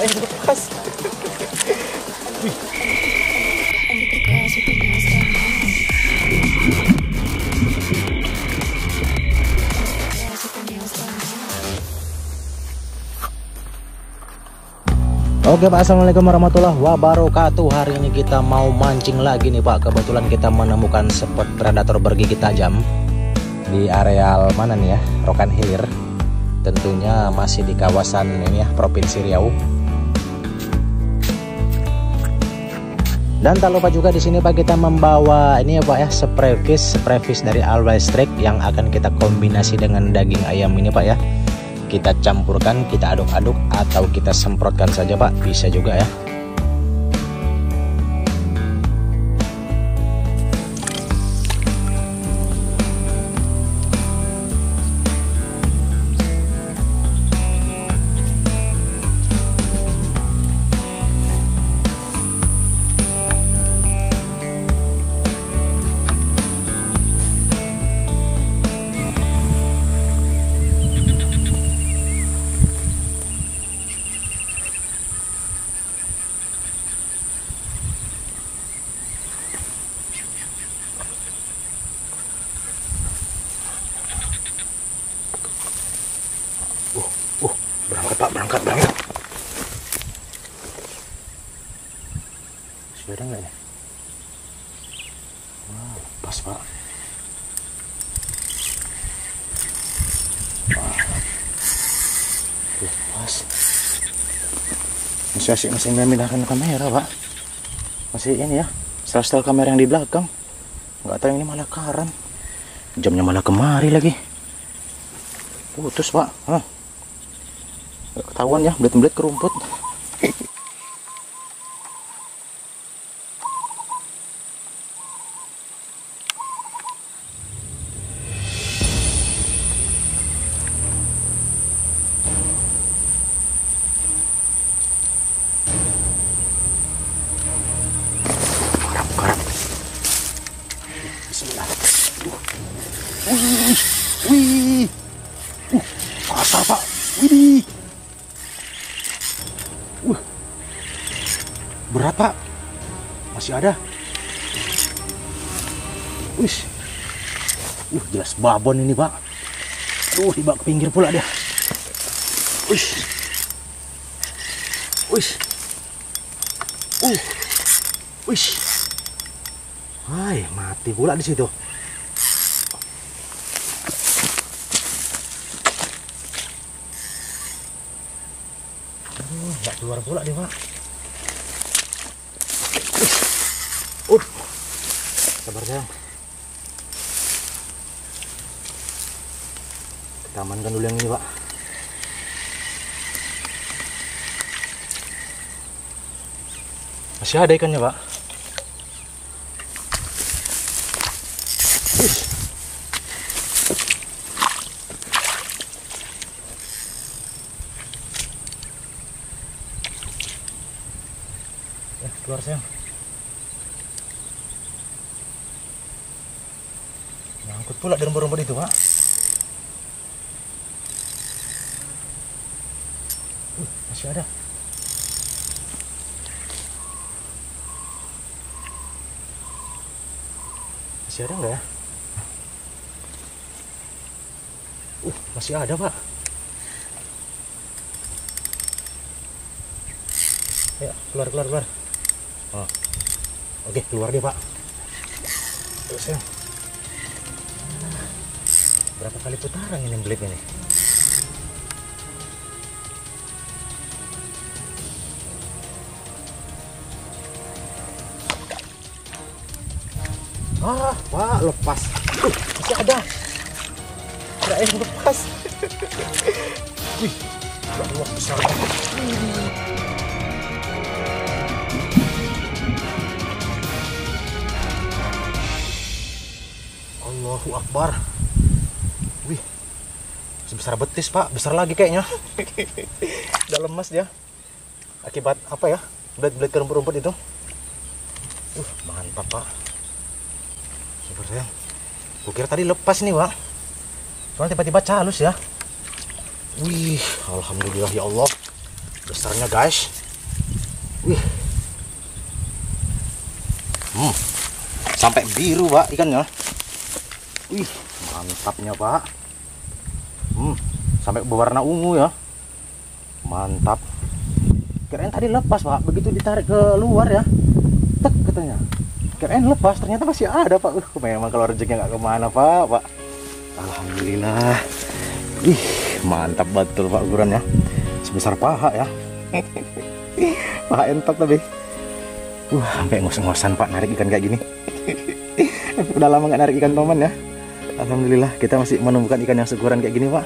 kirain lepas. Wih. Oke Pak, assalamualaikum warahmatullahi wabarakatuh. Hari ini kita mau mancing lagi nih Pak. Kebetulan kita menemukan spot predator bergigi tajam di areal mana nih ya, Rokan Hilir. Tentunya masih di kawasan ini ya, Provinsi Riau. Dan tak lupa juga di sini Pak, kita membawa ini ya Pak ya, spray fish dari Always Strike yang akan kita kombinasi dengan daging ayam ini Pak ya. Kita campurkan, kita aduk-aduk atau kita semprotkan saja Pak, bisa juga ya. Berangkat. Sudah ada nggak ya? Wow, pas Pak. Wow. Pas. Masih asik memindahkan kamera Pak. Masih ini ya, setel kamera yang di belakang. Nggak tahu ini malah karam. Jamnya malah kemari lagi. Putus Pak. Ketahuan ya, belet-belet ke rumput. Karam. Bismillah. Wih. Kasar Pak. Wih. Berapa? Masih ada. Wih. Jelas babon ini Pak. Aduh, dibawa ke pinggir pula dia. Wih. Wih. Hai, mati pula di situ. Aduh, nggak keluar pula dia Pak. Sabar sayang. Kita amankan dulu yang ini Pak. Masih ada ikannya Pak. Keluar sayang. Nyangkut pula di rumput-rumput itu Pak. Masih ada. Masih ada nggak ya? Masih ada Pak. Ayo keluar. Oke, keluar deh Pak. Terus ya. Berapa kali putaran ini belit ini? Pak, lepas. Masih ada. Kirain lepas. Wih, ya Allah, besar. Allahu Akbar. Wih, sebesar betis Pak, besar lagi kayaknya. Udah lemas dia. Akibat apa ya? Belet-belet ke rumput-rumput itu. Mantap Pak. Super sayang. Kukira tadi lepas nih Pak. Soalnya tiba-tiba calus ya. Wih, alhamdulillah ya Allah. besarnya guys. Wih. Sampai biru pak ikannya. Wih, mantapnya pak. Sampai berwarna ungu ya. Mantap. Kirain tadi lepas pak, begitu ditarik ke luar ya, tek katanya. Kirain lepas, ternyata masih ada pak. Memang kalau rezekinya nggak kemana pak. Alhamdulillah. Ih, mantap betul pak ukurannya. Sebesar paha ya. Paha entok tapi. Sampai ngos-ngosan pak narik ikan kayak gini. Udah lama nggak narik ikan toman ya. Alhamdulillah kita masih menemukan ikan yang seukuran kayak gini pak.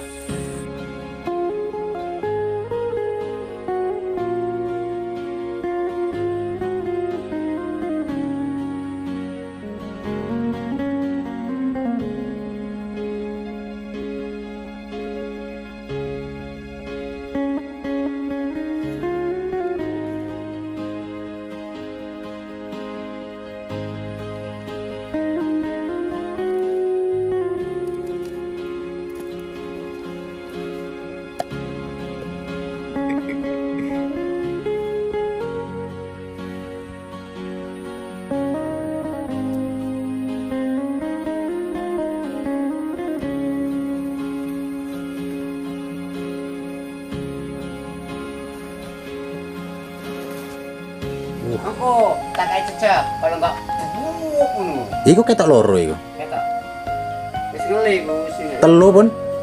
Aku tak kayak cecak kalau enggak bunuh. Iku ketok loro iku. Ketok. Wis gele iku sini. Telu pun.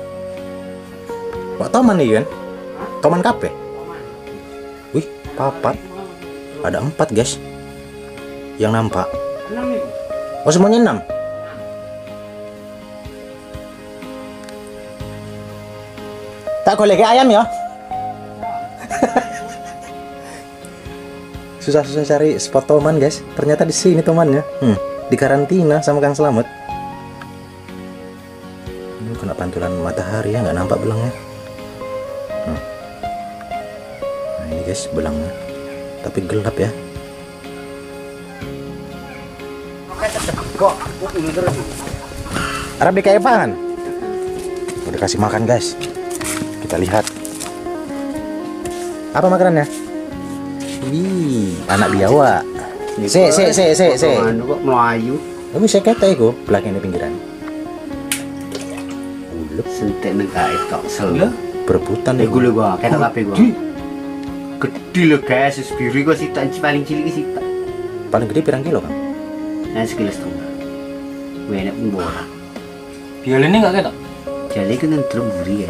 Pak toman iki kan? Toman kabeh. Wih, papat. Ada 4 guys. Yang nampak. 6 iku. Oh semuanya 6. Tak golek ayam ya. Susah-susah cari spot toman guys. Ternyata di sini tomannya. Di karantina sama Kang Slamet. Ini kena pantulan matahari ya, nggak nampak belangnya. Nah ini guys belangnya. Tapi gelap ya. Kok ini terus. Arabi kayak apaan? Udah kasih makan guys. Kita lihat. Apa makanannya? Wih, anak biawa. Se. Anu kok melayu. Tapi saya kata iku belakang di pinggiran. Ulep Sentek nang kae tok sel. berebutan Iku lho gua, ketok kabeh gua. Gede lho guys, biru kok sitok paling cilik sitok. Paling gede pirang kilo kan? Nah, sekilo setengah. Gue enak pun bola. Biol ini nggak ketok? Jadi kan yang terburi ya.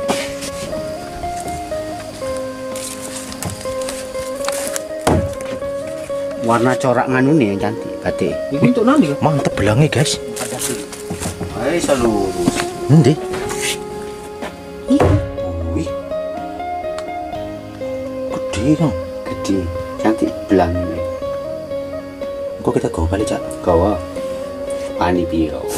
Warna corak nganu nih yang cantik, kate. Ini untuk nanti kan? Mantep belangnya guys. Ada sih. Hai salurus. Nanti. Wih, Gede kan? gede, cantik belang ini. Kok kita go balik cak? Kawa pani piro.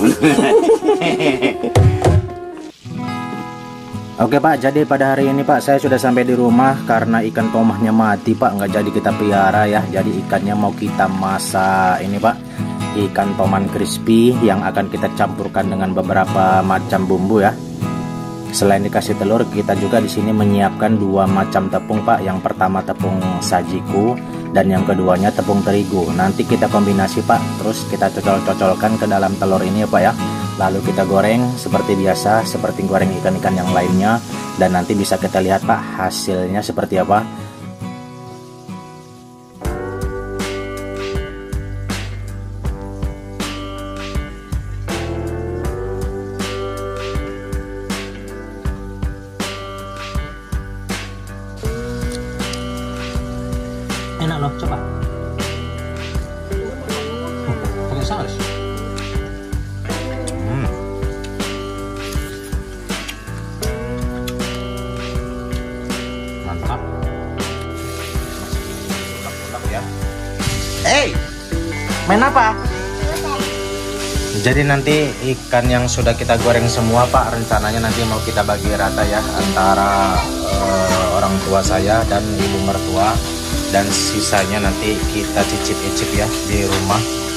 Oke Pak, jadi pada hari ini Pak saya sudah sampai di rumah karena ikan tomahnya mati Pak, nggak jadi kita pelihara ya. Jadi ikannya mau kita masak ini Pak, ikan toman crispy yang akan kita campurkan dengan beberapa macam bumbu ya. Selain dikasih telur, kita juga di sini menyiapkan 2 macam tepung Pak. Yang pertama tepung sajiku dan yang keduanya tepung terigu. Nanti kita kombinasi Pak, terus kita cocol-cocolkan ke dalam telur ini ya Pak ya. Lalu kita goreng seperti biasa, seperti goreng ikan-ikan yang lainnya. Dan nanti bisa kita lihat Pak hasilnya seperti apa. Enak loh, coba. Pakai saus. Mantap. Ya. Hey, main apa? Jadi nanti ikan yang sudah kita goreng semua Pak, rencananya nanti mau kita bagi rata ya antara orang tua saya dan ibu mertua, dan sisanya nanti kita cicip-icip ya di rumah.